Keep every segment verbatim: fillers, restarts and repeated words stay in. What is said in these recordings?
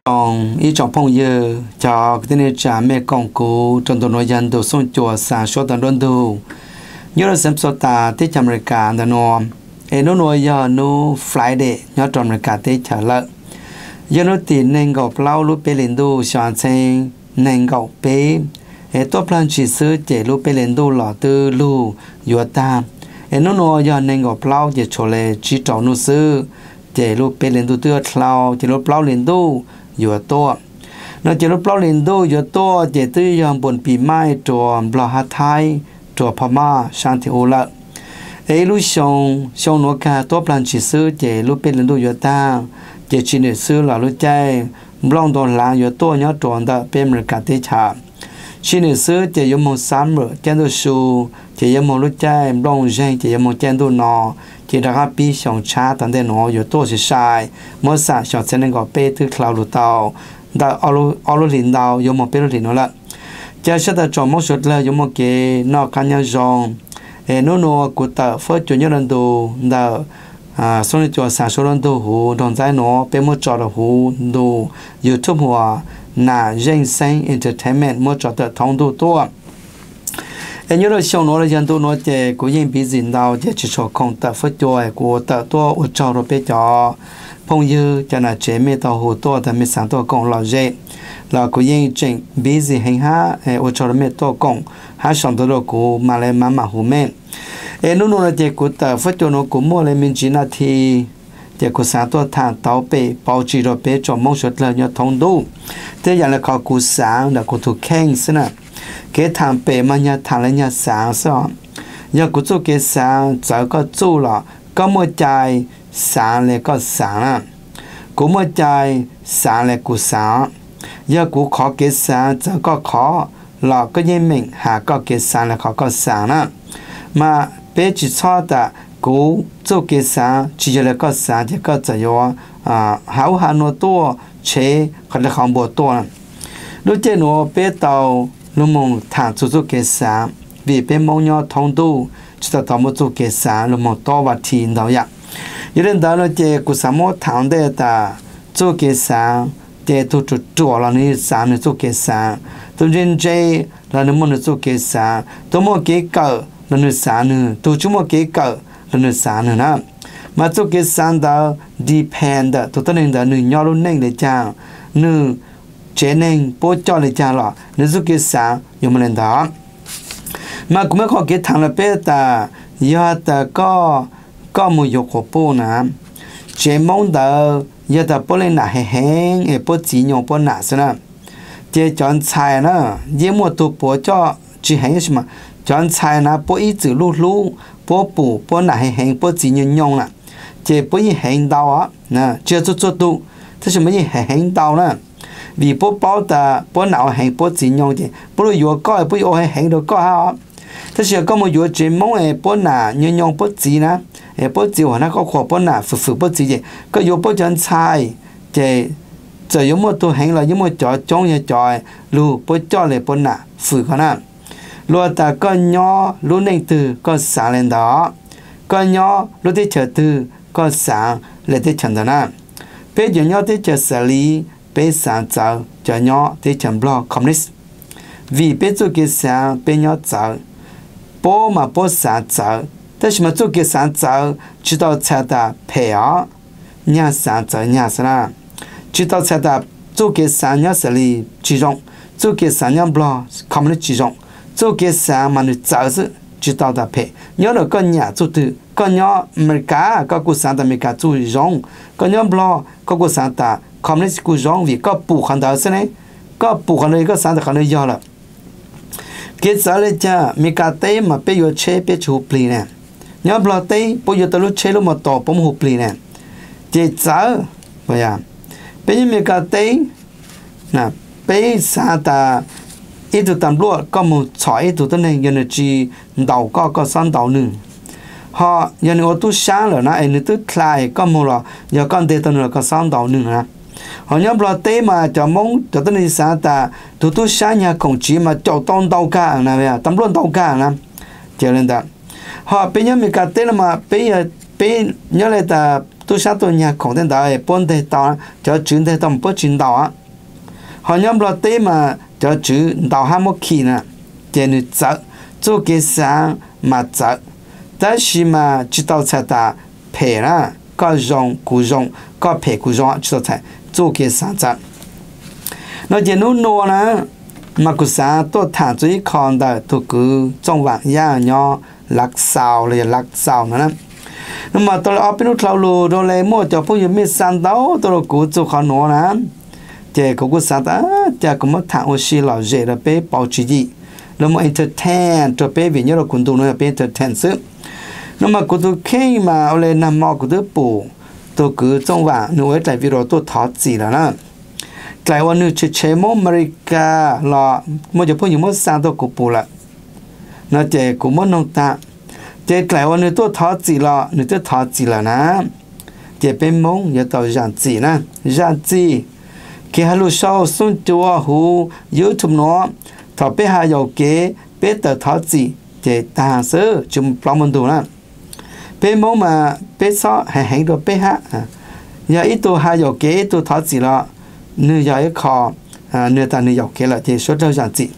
trong ý trong phong giờ cho cái này trả mẹ con cô trong tổ nội dân tổ sông chùa sản xuất tận đồn đồ nhớ là xem số ta tới chăm người cả đó nó em nó nuôi giờ nó Friday nhớ trong người cả tới trả lợi giờ nó tiền nên gặp lâu lúc bé lên đồ chọn xem nên gặp bé em tốt plan chỉ sửa chế lúc bé lên đồ lọ từ lu vừa ta em nó nuôi giờ nên gặp lâu chỉ cho lệ chỉ trâu nó sửa chế lúc bé lên đồ từ lâu chế lúc lâu lên đồ vừa to nó chế lúc lâu lên đồ vừa to chế từ giờ bồn pì mai trò bò hạt thái trò phá ma sang thì ô lợ ấy lúc xong xong nó cả tốt plan chỉ sửa chế lúc bé lên đồ vừa ta chế chỉ để sửa là lúc chạy long đồ là vừa to nhớ tròn đó bé mình cả tới chả chỉ để sửa chế giống một sắm rồi chén đồ su chế giống một lúc chạy long rèn chế giống một chén đồ nọ chỉ là các bí xong cha tận đây nó vừa to sẽ sai mỗi sáng xong sẽ nên gọi bé từ cloud lụt tàu đã alo alo liền tàu giống một bé liền nó là chỉ sẽ ta chọn một số là giống một cái nó cá nhân rong nó nó của ta phơi cho nhau lần đầu đã à sau này cho sản xuất lần đầu hồ đồng trái nó bé một trò là hồ đồ YouTube hòa là dân sinh entertainment một trò tự thông đồ to em nhớ là sau nó là dân tôi nói về của những bị dính đau về chỉ số không tập phơi cho của tập to ở trò rồi bé cho phong dư cho là chế mê tàu hồ to thì mới sáng tàu công là dễ là của những chuyện bị gì hành ha ở trò mê tàu công ha sáng tàu của mà lại mà mà hồ mê em nó nói về của tập phơi cho nó của mua lại mình chỉ là thì về của sáng tàu thang tàu bể bảo trì rồi bé cho mong xuất là nhớ thông đủ thế giờ là có của sáng là của thuộc khen xí nè cái thằng bể mà nhà thằng lại nhà sáng sao nhà của chỗ cái sáng giờ có chỗ là có một trái sáng lại có sáng à có một trái sáng lại có sáng nhà của khó cái sáng giờ có khó là có những mình hạ có cái sáng là khó có sáng à mà bé chỉ cho ta của chỗ cái sáng chỉ là có sáng thì có chỉ có à hảo hảo nó to chế hoặc là không bao to lúc trên nó bé tàu lúc mong thằng chú chú cái sáng vì bên mong nhau thông đủ chỉ tao một chú cái sáng lúc mong to và thiên đâu vậy有人到了这个什么堂的的做个啥的都做做了那啥呢做个啥都认真了那么呢做个啥都么给搞了那啥呢都这么给搞了那啥呢呢mà做cái sáng đó depend tụi tôi nên là nửa nhau luôn nên để chàng nửa chế nên bố cho để chàng là nửa做cái sáng dùng mà lên đó mà cũng mới có cái thằng là bé ta giờ ta có có một dục của bố nè chế mong đỡ giờ ta bố lên nè hẹn hẹn bố chỉ nhau bố nè xem nè chế chọn菜呢giờ một tụ bố cho chỉ hẹn gì mà chọn菜呢bố ít chữ lu lu bố bù bố nè hẹn bố chỉ nhau nhau nè chế bố như hẹn đau á nè chưa cho cho tụ thế sao mới hẹn đau nè vì bố bảo ta bố nào hẹn bố chỉ nhau thì bố rồi vừa coi bố vừa hẹn được coi ha thế sao có một vừa chế mong ấy bố nè nhau nhau bố chỉ nè bố chỉ họ nó có khó bố nè phụ phụ bố chỉ gì có vừa bố chọn sai chế giờ giống một tôi hẹn là giống một trò trống như trò lu bố cho lại bố nè phụ con nè luôn ta có nhỏ luôn nên từ có sáng lên đó có nhỏ lúc đi chờ từ có sáng lên đi chờ đó nè bây giờ nhỏ đi chờ xử lý bây sáng giờ chờ nhỏ đi chờ blog communist vì bây giờ cái sáng bây nhỏ giờ bố mà bố sáng giờ但是嘛，做个sáng giờ知道才的配啊，伢sáng giờ伢是啦，知道才的做个sáng伢是里集中，做个sáng伢不啦，他们的集中，做个sáng嘛你早是知道的配，伢那个伢做的，个伢没干，个个sáng的没干做用，个伢不啦，个个sáng的他们的个用为个不看到是呢，个不看到一个sáng的看到要了，cái giờ này cha mi cả tay mà bây giờ chế bây giờ hụp lì nè nhớ bao tay bây giờ tao lúc chế lúc mà tỏ bấm hụp lì nè chế giờ bây giờ bây giờ mi cả tay nè bây giờ ta ít tụi tạm lúc có một chọi ít tụi tao này giờ này chỉ đầu có có三đầu nữa họ giờ này ô tô sáng rồi nè anh này tức lại có một là giờ con đây tao nữa có三đầu nữa nè họ nhớ bao tay mà cho mong cho tao này sáng ta tụi tôi sáng nhà công chí mà cho tao đầu cả nè bây giờ tạm luôn đầu cả nè cho nên đó họ bây giờ mình cả tên mà bây giờ bây nhớ lại ta tôi sáng tôi nhà không tên đó bốn thế tao cho chuyện thế tao bốn chuyện tao á họ nhóm lo tế mà cho chữ tao hai một khi nè tiền nữ sợ做cái sáng mà sợ但是嘛知道才打赔啦个用古用个赔古用知道才做cái sáng sợ nó chỉ nó nô nè mà cứ sáng tôi thả dưới con đó tôi cứ trong vàng ya nhỏ lạc saoเลยlạc sao nữa nhưng mà tôi ở bên thâu lù rồi lấy mua cho phụ nữ mới sáng đâu tôi cứ做khó nô nè chỉ có cái sáng đó chỉ có một thằng ở xí lò dễ là bé bảo trì gì rồi mà entertain cho bé vì nhớ là cuốn tụ nó bé entertain sự nhưng mà cụ tôi khi mà ở lên nằm mò cụ tôi bù tôi cứ trong vàng nuôi lại vì rồi tôi thoát gì là nè lạiวันนึงเชื่อมอเมริกาล่ะมันจะพูดอย่างมันสร้างตัวกูปูละน่าจะกูมันนองตาเจ้าหลายวันนึงตัวท้อจีละนึกจะท้อจีละนะเจ้าเป็นมงอย่าต่อยันจีนะยันจีแค่ฮัลโหลชาวส่งตัวหูยูทูบเนาะถ้าไปหาโยเกไปต่อท้อจีเจ้าตาเสือจุ่มปลอมมันดูนะเป็นมงมาไปซ้อแห่งๆตัวไปหาอย่าอีตัวหาโยเกตัวท้อจีละnữ giáo khó nữ ta nữ giáo kia là thì số đâu rằng gì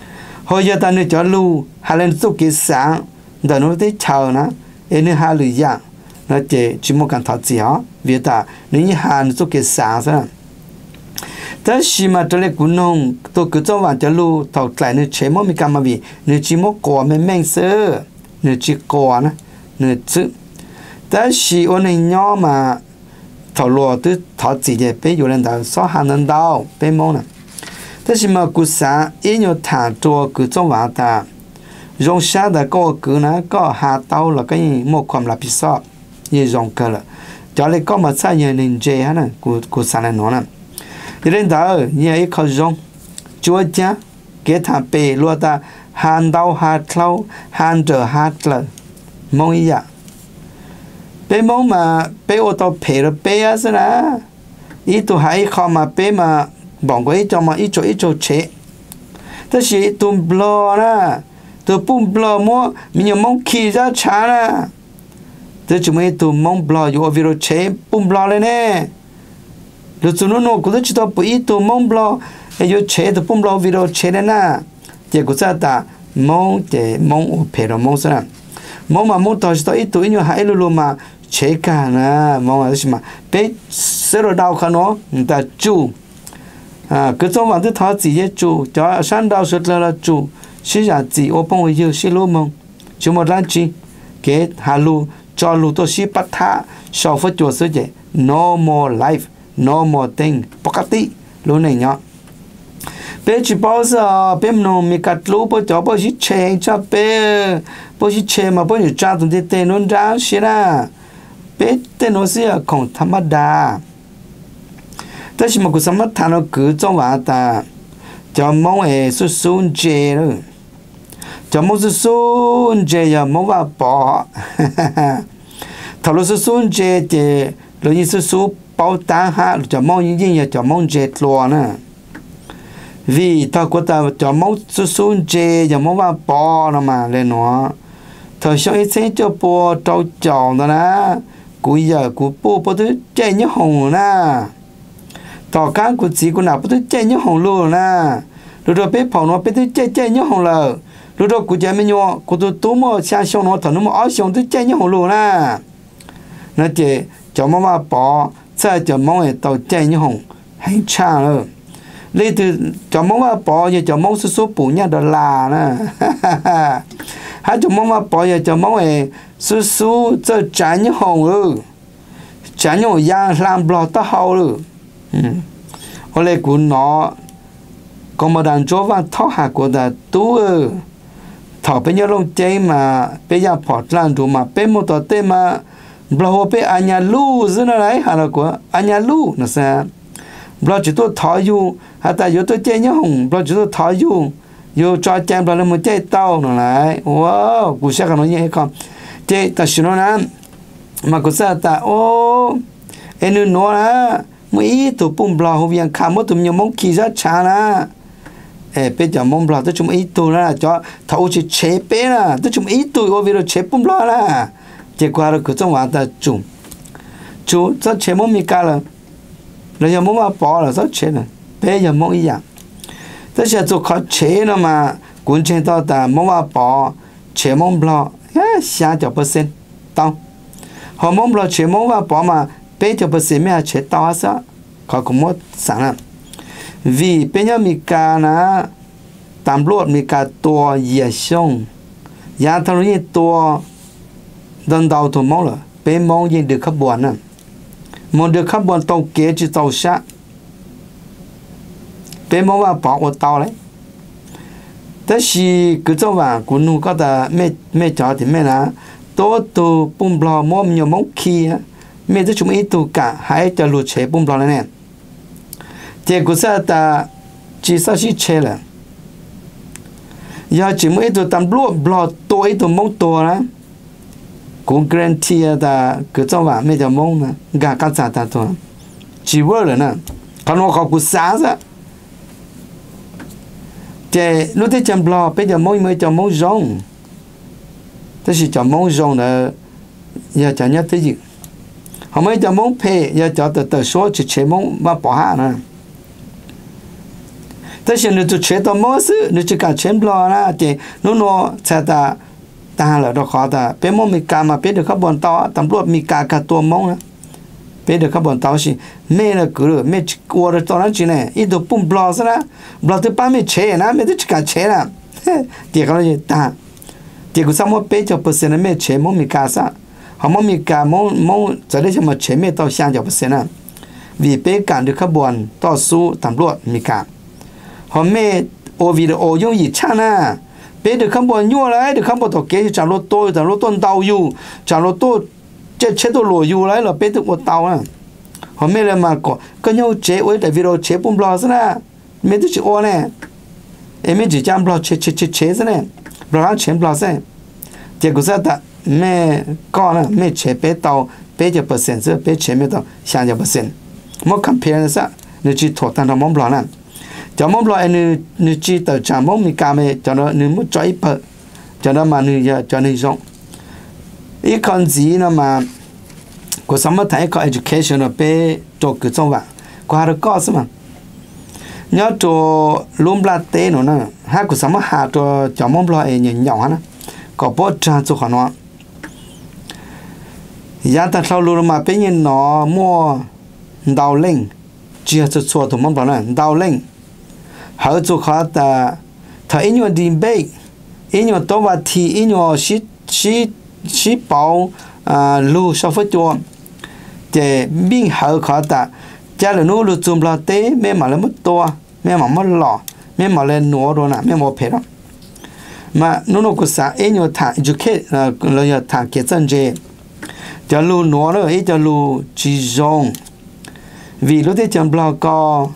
hồi giờ ta nữ cho lưu hai lần giúp cái sáng để nó tới chờ nó em nữ hai lười dạng nó chỉ chỉ một cái thằng gì đó vì ta nữ như hai giúp cái sáng thôiแต่สิมาตัวเล็กกุนงตัวกุจวันจะรู้ถอดไหลนึกเชื่อมั่มีการมาบีนึกจิมก่อไม่แม่งเสือนึกจิก่อนะนึกซึแต่สิวันนี้ย่อมาถอดลัวตัวถอดจีเดียเป็นอยู่ในดาวสองหันดาวเป็นมองนะแต่สิมากุศลอีโยถาตัวกุจวันตารงชาแต่ก็กุนะก็หาเต้าแล้วก็ยังหมดความรับผิดชอบยี่รงเกลือจะเลยก็มาใช้ยังหนึ่งเจฮะนะกุกุศลนั่นนะเรื่องดาวเนี่ยไอ้เขาจงจัวจ้าเกถ้าเปรัวตาหันดาวหัดเท้าหันเจอหัดเลยมองอีกเปมองมาเปโอตัวเพลเปอะสินะอีตัวหายเข้ามาเปมาบอกว่าอีจอมาอีโจอีโจเชแต่สิตัวบลอนะตัวปุ่มบลอมัวมีอย่างมองขี้จะช้านะแต่จุดนี้ตัวมองบลออยู่วิโรเชปุ่มบลอเลยเนี่ยlúc chúng nó nó cũng chỉ tao bị tụ mông blo, ai yêu chế tụ bông blo video chế đấy na, chỉ có sao ta mông chế mông ở phía đó mông sao, mông mà mông tao chỉ tao ít tụ ít nhiều hai lulu mà chế cả na, mông là gì mà, bé sẽ rồi đau khăn nó, người ta chu, à cứ trong vòng thứ tháo gì vậy chu, cho sáng đau sốt là là chu, xí giả gì ô bông yêu xí lú mông, chú một lần chi, cái hà lu cho lu tôi xí bắt thả, sau phút chuột sữa vậy, no more life. No more thing ปกติรู้ไหนเนาะเป็นจีบอสเป็นน้องมีกัดรู้ปะจ๊อบปะชิเชงจ้าเป็นปะชิเชมาปะอยู่จ้าตรงที่เต้นนจ้าใช่นะเป็นเต้นโอเสียของธรรมดาแต่ชิมากุสมัติทานก็จังหวะตาจะมองเอสุสุนเจเลยจะมองสุสุนเจอย่ามองว่าปอถ้าเราสุสุนเจเจเรายิ่งสุสุbao ta ha cho mong những gì cho mong chết luôn nè vì ta có ta cho mong su su chết cho mong vào bò nó mà lên nó thời sau ít sẽ cho bò trâu tròn đó nè cuối giờ của bò bò thứ chơi nhớ hồng nè tao cá của chị của nào bò thứ chơi nhớ hồng luôn nè rồi rồi bé phòng nó bé thứ chơi chơi nhớ hồng lờ rồi rồi của chị mình nhọ của tôi tú mà xa xong nó thằng nó mà ở xong thứ chơi nhớ hồng luôn nè nó chị cho mong vào bò在就冇人到正一行很差了，你就就冇話bỏ嘢就冇叔叔半日就爛啦，哈哈，還就冇話bỏ嘢就冇人叔叔就正一行咯，正一行樣爛不落得好咯，嗯，我哋管我，個冇人做翻拖下個的多啊，頭邊一籠仔嘛，俾人破爛咗嘛，俾冇到啲嘛。blo pe anya lu zuna lai hala ko anya lu na sa blo chỉ tôi thọ yu ha ta yo tôi chơi nhớ hồng blo chỉ tôi thọ yu yo cho chém blo một chơi tao nó lại wow cú sẽ cái nó như không chơi ta xin nó nè mà cú sẽ ta ô em nó na mấy tụ bung blo hôm nay khám một tụm nhiều mong kỳ rất chán na ê bây giờ mong blo tôi chúng ít tụ na cho thầu chỉ chế bé na tôi chúng ít tụ ở video chế bung blo na结果了，各种玩的种， chú rất chế mông mi ca là rồi giờ mông mà bỏ là rất chế rồi bây giờ mông ý dạng tất nhiên chú khó chế nó mà cuốn trên đó ta mông mà bỏ chế mông bò xa cho percent tao họ mông bò chế mông mà bỏ mà bây giờ percent mấy chế tao sao khó cũng mất sáng lắm vì bây giờ mi ca na tạm lột mi ca tua dễ xong giá thằng này tua đơn đầu thủ mông là bên mông gì được khắp buồn nè mông được khắp buồn tàu kế chỉ tàu sát bên mông vào bỏ của tàu đấy thế thì cứ cho vào cũng nu có ta mẹ mẹ cho thì mẹ là tôi tu bung bò mông nhiều mông kia mẹ tôi chúng ít tu cả hai cho lụt chế bung bò này nè thì cứ sao ta chỉ sao chỉ chế là giờ chỉ mới tu tạm lụa bò tôi tu mông tôi đó cũng guarantee ta cứ cho vào mấy giờ mông mà gà cắt giả ta thôi chỉ vỡ rồi nè còn nó có cú sáng ra thì lúc thế chăm lo bây giờ mông mới cho mông rong thế thì cho mông rong là giờ cho nhớ tới gì họ mới cho mông phê giờ cho từ từ số chỉ chế mông mà bỏ hạ nè thế thì nếu tụi chế tao mông sự nếu chỉ cả chế lo na thì nó nó sẽ ta ta là đó khó ta bé mông mi cà mà bé được các bọn tao tầm lúc mi cà cả tua mông á bé được các bọn tao xí mẹ là cứ rồi mẹ qua rồi tao nói chuyện này ít đồ bung blo sao đó blo từ ba mẹ chế na mẹ từ chỉ cả chế na thì cái gì ta thì cứ sao mà bé cho percent mẹ chế mông mi cà sao họ mông mi cà mông mông giờ đây cho mà chế mẹ tao sang cho percent na vì bé cả được các bọn tao su tầm lúc mi cà họ mẹ ô vì ô dùng gì cha na bé được không bao nhiêu lại được không bao tổ kế trả lô tôi trả lô tôn tàu du trả lô tôi chế chế tôi lùi du lại là bé được một tàu à họ mới là mà có có nhau chế với tại video chế bung bò thế nào mấy đứa chị ô nè em mấy chỉ chăm bò chế chế chế chế thế này bò chế bò thế thì cũng sao ta mẹ con à mẹ chế bé tàu bé cho percent chứ bé chế mẹ tàu sang cho percent một compare sao nếu chỉ thuộc tăng đồng mong bò nè cho mong loại nữ nữ chỉ tờ trả mong mi cam ấy cho nó nữ muốn cho ít bờ cho nó mà nữ giờ cho nữ rộng ít con gì nó mà có sắm thấy có education ở bên chỗ cái trong vậy có hai có sao mà nhớ chỗ lùm la té nó nè hai có sắm hạ chỗ cho mong loại nhỏ nhỏ nè có bớt trang chỗ họ nó giá ta sau lùm mà bên như nó mua đào lên chia cho cho tụi mong loại nè đào lên họ cho họ ta thấy in your debate in your to và thì in your shit shit shit bảo à lu sao phải cho để mình họ họ ta cha là nó lu chum la té mẹ mà là mất to mẹ mà mất lọ mẹ mà lên nổ rồi nè mẹ mà phê đó mà nó nó có sao in your thằng educate là là thằng kia chân dễ cha lu nổ rồi ấy cha lu chỉ rong vì lúc đấy chăm lo co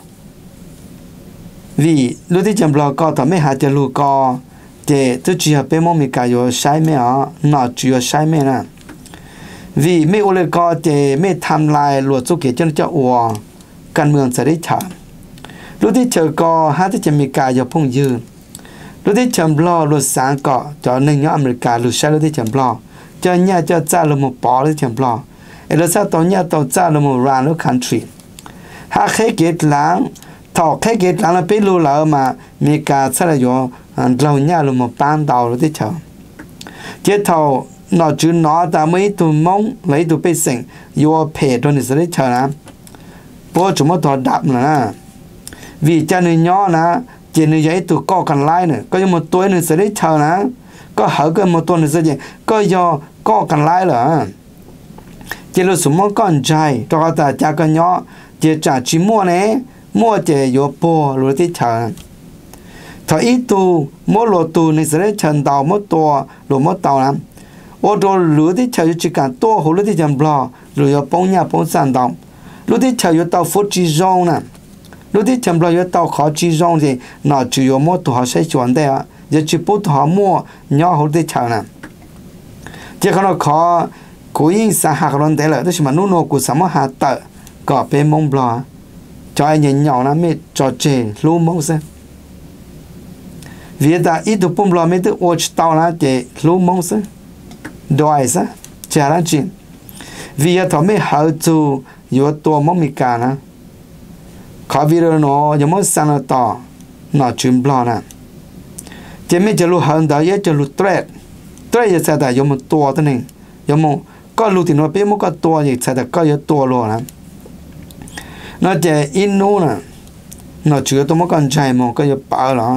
vì lúcที่จำลองก็ทำให้หาจะรู้ก็เจตัวจีบเป็นมมีการอยู่ใช้ไหมอ่ะน่าจีบใช้ไหมนะvìไม่โอเลก็เจไม่ทำลายหลวดสุเกจนจะอัวการเมืองจะได้ฉารู้ที่เจอก็หาที่จะมีการอยู่พุ่งยืนรู้ที่จำลองหลวดสางก็จะหนึ่งอเมริกาหรือใช้รู้ที่จำลองจะเนี่ยจะจ้าลงมาปอรู้ที่จำลองเอเดซ่าตอนเนี่ยตอนจ้าลงมารันแล้วคันทรีหาแค่เกิดหลังถอดแค่เกิดหลังแล้วไปรู้แล้วมามีการใช้อยู่เราเนี่ยลงมาปั้นดาวรู้ที่เจอเจ้าเท่าหน่อจุนหน่อแต่ไม่ตัวมองเลยตัวไปสิ่งยัวเพจตัวนี้จะได้เจอนะเพราะจุดมันตัวดับนะvì cha người nhỏ na chỉ người dạy tụi co cần lai nữa có một tuổi nữa sẽ đi chờ na có hở cái một tuổi nữa sẽ gì có do co cần lai là chỉ là số món con trai cho ta cha con nhỏ chỉ trả chỉ mua này mua chỉ vô po rồi đi chờ thời ít tu mua lô tu này sẽ đi chờ tàu mua tua rồi mua tàu lắm ô tô lúa đi chờ chỉ cần tua hồ lúa đi chờ bò rồi vô bông nhà bông sàn tàu lúa đi chờ vô tàu phút chỉ rong nè lúcที่จำเราอยู่ตาวขอจีจงที่น่าจะอยู่มั่วตัวเขาใช้ชวนได้อะจะจีบตัวเขามั่วย่อเขาได้เช่านะเจ้าเขาขอกูยิ่งสาหักลงได้เลยแต่ฉันมันนู่นกูสามารถหาเตะก็เป็นมงบลาจอยเหนียวนะไม่จอเจรู้มงซะเวลาอีตัวปุ่มบลาไม่ตัวโอชตาวนะเจรู้มงซะด้วยซะเจ้าละจี vì thọ mấy hậu chu yếu tua mong mi cả nè khó vì rồi nó giống như sang nó tỏ nó chìm blo nè chỉ mấy chỉ lu hơn đó yếu chỉ lu trét trét giờ sẽ tại giống một tua thế này giống một có lu thì nó biết một cái tua gì sẽ tại có yếu tua luôn nè nó chỉ in nu nè nó chứa tôi một con trai một cái yếu bảo đó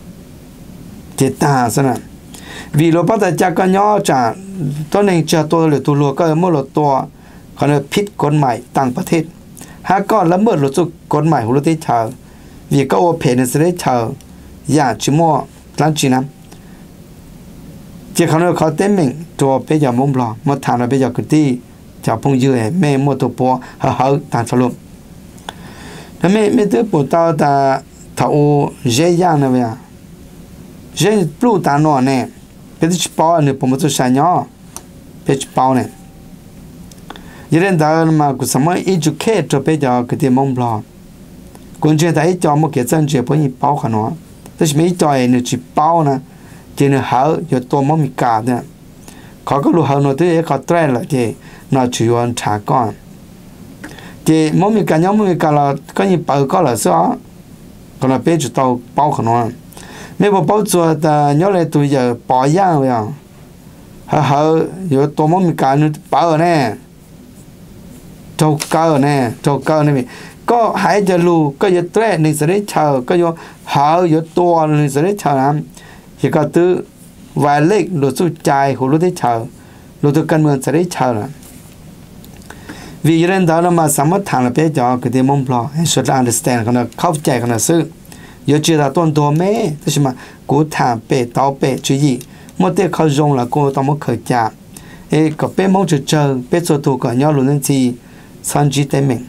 chỉ ta sao nè vì lo bắt đầu chắc cái nhỏ trảตัวนึงจะตัวหรือตัวรัวก็เมื่อเราตัวเขาเรียกพิษกฎหมายต่างประเทศหากก็ละเมิดหรือสุกฎหมายของประเทศชาวิก็โอเพนในประเทศชาอยากชิมว่าหลังจากนั้นเจ้าเขาเรียกเขาเต็มมิ่งตัวเป็นอย่างมุ่งบล้อมาทำอะไรเป็นอย่างกติจะพงยืดแม่มั่วตัวปัวเฮาๆต่างสรุปถ้าไม่ไม่ตื้อปวดตาแต่ถ้าโอเจียนะเว้ยเจียปลุกตาหนอนเนี่ยเป็นชิปเอาเนี่ยผมจะใช้เนาะเป็นชิปเอาเนี่ยยี่เรื่องต่างๆมากุศลมาอีจุเคจะเป็นจากกติมงบล้อกุญแจแต่อีจอมเกี่ยวกับเจ้าพวกนี้เป้าขนาดแต่ไม่จอยเนี่ยชิปเอานะเจ้าเนี่ยเขาอยู่ตัวมันมีกาดเนี่ยเขาก็รู้เขาโน้ตที่เขาแตรละเจ้าน่าช่วยฉากก่อนเจ้ามันมีการยังมันมีการละก็ยิ่งเปิดก็ละซ้อก็ละเป็นจุดตัวเป้าขนาดไม่พอเป้าตัวแต่ย้อนเลยตัวจะปล่อยย่างไปอ่ะเขาเขาอยู่ตัวมันมีการเป้าแน่โจเกอร์แน่โจเกอร์นี่ก็หายจะรู้ก็จะแตะในสระเชาก็จะหาอยู่ตัวในสระเชานั้นที่ก็ตื้อวายเล็กหลุดสู้ใจหัวรู้ที่เชาหลุดตัวกันเมืองสระเชาละวิญญาณดาวมาสามารถทางละเป้จอคือที่มุ่งปลอให้สุด understand กันเข้าใจกันซึ้ง有知道ต้นตัวแม่แต่ใช่ไหมกูถามเป้ต่อเป้ช่วยเมื่อเด็กเขาจงละกูต้องมาเคยจับเอ้ก็เป้มองจะเจอเป้สุดตัวก็ย้อนหลุดนั่นทีสันจิตเต็ม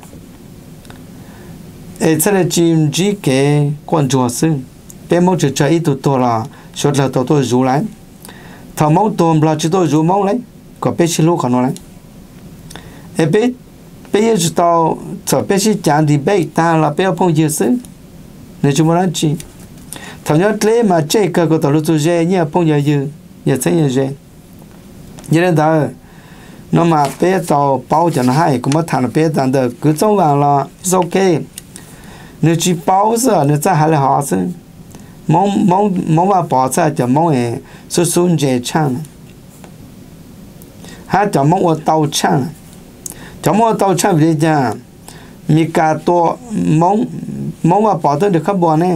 เอ้เสด็จจิมจีเก๋กวนจัวซึ่งเป้มองจะเจออีตัวตัวละสุดละตัวตัวรู้ไรถ้ามองตัวปลาจิตตัวรู้มองไรก็เป้ชิลูกขนาดไรเอ้เป้เป้ยังจะต่อจะเป้ชิจานดีเป้ตาละเป้พงยืซึ่งในจุดนั้นจีถ้าย้อนเล่มาเจ๊ก็ก็ตัวรู้ตัวเจเนี่ยพงยืยือย่าเสียเจยังได้น้องมาเป้ต่อเป้าจะให้ก็มาทานเป้ตันเด็กก็จงวางละโอเคเนื้อจีเป้าซะเนื้อจะหาเลยหาซึ่งมองมองมองว่าปอซะจะมองเอสุสุนเจช่างหาจะมองว่าเตาช่างจะมองเตาช่างวิจารมีการตัวมองมองว่าปอตัวเด็กขบวนเนี่ย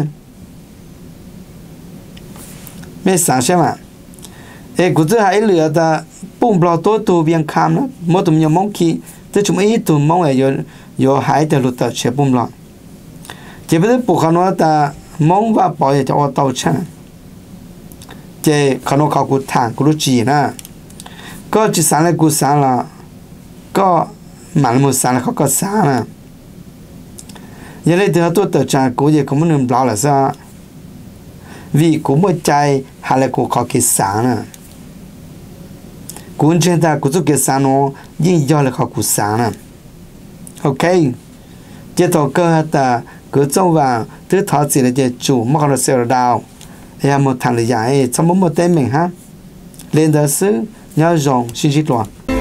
ไม่สั่งใช่ไหมเอ้กูจะให้เหลือแต่ปุ่มปลอตัวตัวเบียงคำนะมอตุมยังมองขี้แต่จุ่มอีตุ่มมองไอ้ยอยหายแต่หลุดแต่เชื่อปุ่มปลอเจ็บไปได้ปวดขนมแต่มองว่าปอยจะเอาเตาช่างเจ้ขนมเขากูทางกูรู้จีนะก็จีสั่งเลยกูสั่งละก็หมันหมดสั่งแล้วเขาก็สั่งนะยังได้เดือดตัวเตอจางกูยังคงไม่ลืมปลาเลยซะวิกูไม่ใจหาเลยกูขอคิดสั่งนะกูเชื่อแต่กูจะคิดสั่งโน่ยิ่งย่อเลยเขากูสั่งนะโอเคเจ้าตัวก็แต่กูจ้องว่าถือถอดสิเลยเจ้าจู่ไม่เขาเสียดาวยาหมดทางเลยใหญ่สมมติหมดเต็มเหมือนฮะเรียนเดือดซื้อยาจงชิชิตัว